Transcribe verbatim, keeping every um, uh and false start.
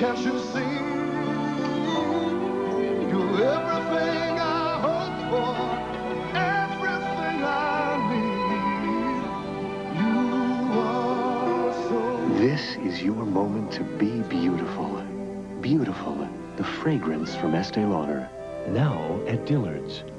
Can't you see? You're everything I hope for, everything I need. You are so... This is your moment to be beautiful. Beautiful. The fragrance from Estee Lauder. Now at Dillard's.